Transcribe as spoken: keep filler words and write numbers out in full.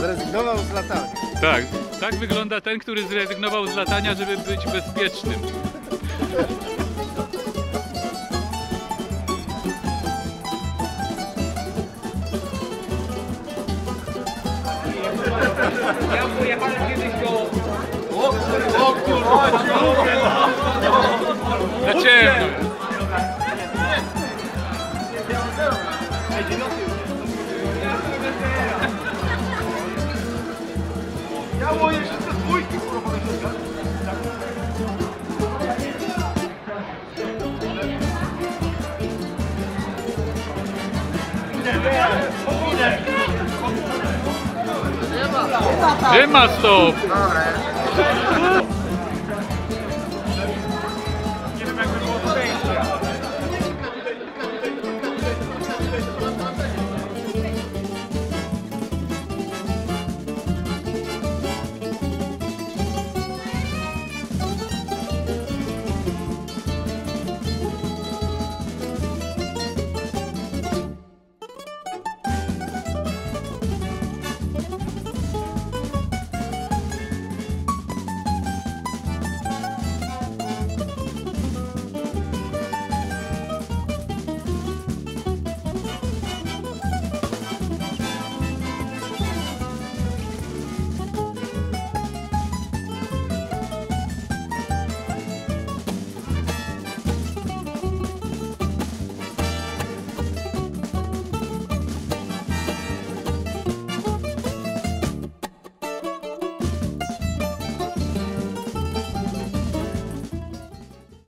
Zrezygnował z latania. Tak, tak wygląda ten, który zrezygnował z latania, żeby być bezpiecznym. Ja pojechałem kiedyś do... O kurwa! Na ciemno. Ja moje wszystkie dwójki kurwa podejrzewam. Nie ma stop. Dobra.